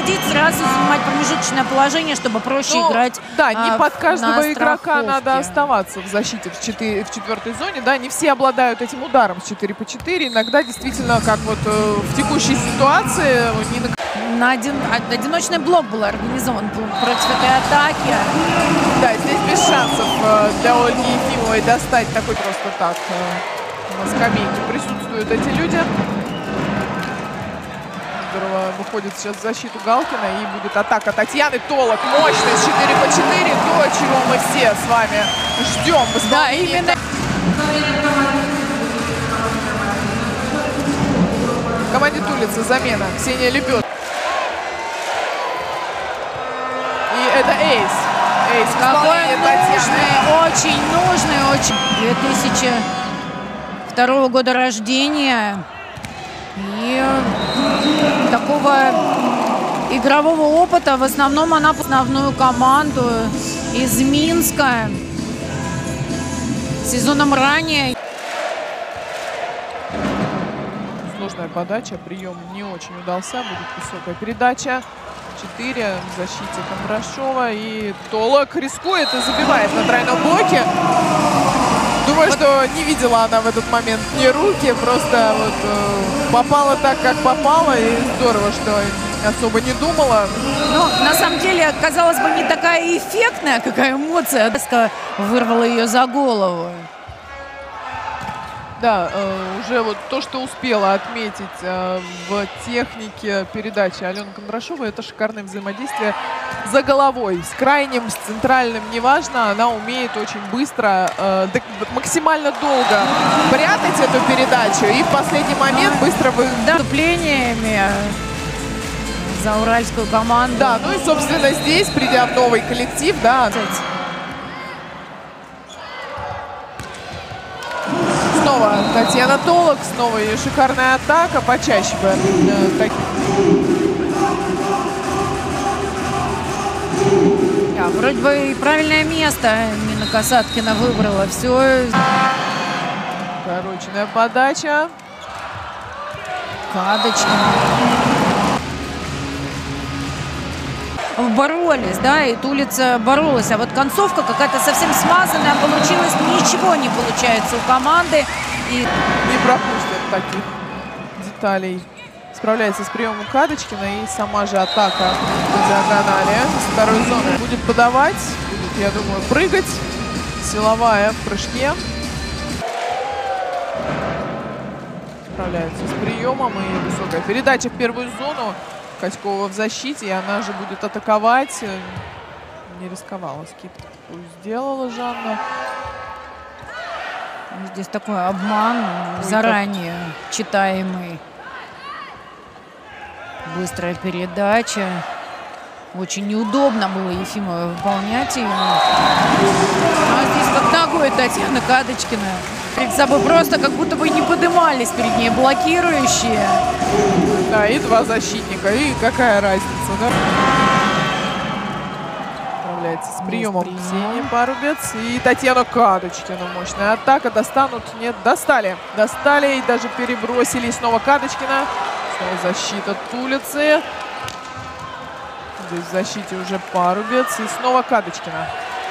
выходить, сразу занимать промежуточное положение, чтобы проще играть. Да, не под каждого игрока страховке. надо оставаться в защите в четвертой зоне. Да, не все обладают этим ударом с 4 по 4. Иногда действительно, как вот в текущей ситуации, одиночный блок был организован против этой атаки. Да, здесь без шансов для Ольги Ефимовой достать такой просто так. На скамейке присутствуют эти люди. Здорово выходит сейчас в защиту Галкина, и будет атака Татьяны Толок. Мощная с 4 по 4. То, чего мы все с вами ждем. Да, именно. В команде Тулицы замена. Ксения Лебед. И это эйс. Эйс. Какой нужный, очень нужный, очень. 2002 года рождения. И такого игрового опыта. В основном она основную команду из Минска. Сезоном ранее. Сложная подача. Прием не очень удался. Будет высокая передача. 4 в защите Кондрашова. И Толок рискует и забивает на тройном блоке. Думаю, что не видела она в этот момент ни руки, просто вот попала так, как попала, и здорово, что особо не думала. Ну, на самом деле, казалось бы, не такая эффектная, какая эмоция. Резко вырвала ее за голову. Да, уже вот то, что успела отметить в технике передачи Алены Кондрашовой, это шикарное взаимодействие за головой. С крайним, с центральным, неважно, она умеет очень быстро, максимально долго прятать эту передачу и в последний момент быстро Выступлениями за уральскую команду. Да, ну и, собственно, здесь, придя в новый коллектив, да. Снова Татьяна Толок, снова ее шикарная атака, почаще бы. Да, вроде бы и правильное место Нина Касаткина выбрала. Все. Короченная подача. Кадочкина. Боролись, да, и Тулица боролась. А вот концовка какая-то совсем смазанная получилась. Ничего не получается у команды. И не пропустят таких деталей. Справляется с приемом Кадочкина, и сама же атака по диагонали с второй зоны. Будет подавать, будет, я думаю, прыгать. Силовая в прыжке. Справляется с приемом, и высокая передача в первую зону. Катькова в защите, и она же будет атаковать. Не рисковала, скидку сделала Жанна. Здесь такой обман заранее читаемый. Быстрая передача. Очень неудобно было Ефимовой выполнять ее. А здесь как ногой Татьяна Кадочкина. Перед собой просто как будто бы не поднимались перед ней блокирующие. Да, и два защитника. И какая разница, да? Справляется с приемом Ксения Парубец. И Татьяна Кадочкина. Мощная атака. Достанут? Нет, достали. Достали и даже перебросили. И снова Кадочкина. Снова защита Тулицы. Здесь в защите уже Парубец. И снова Кадочкина.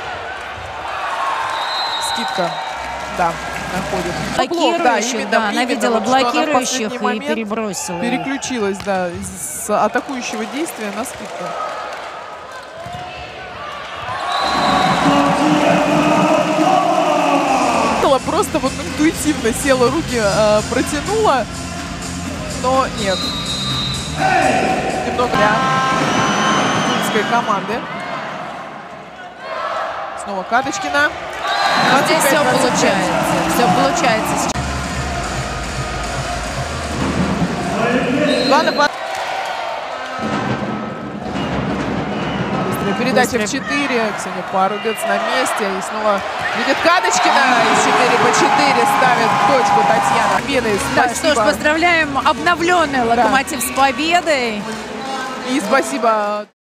Скидка. Да, находит. Блокирующих, да, она видела вот, блокирующих и перебросила. Переключилась, да, с атакующего действия на скидку. Просто вот интуитивно села, руки протянула, но нет. Немного для тульской команды. Снова Кадочкина. Но здесь все получается. Все получается. Быстрая передача в 4. Ксения Парубец на месте. И снова видит Кадочкина. И 4 по 4 ставит точку Татьяна. Победой. Да, что ж, поздравляем обновленный Локомотив с победой. И спасибо.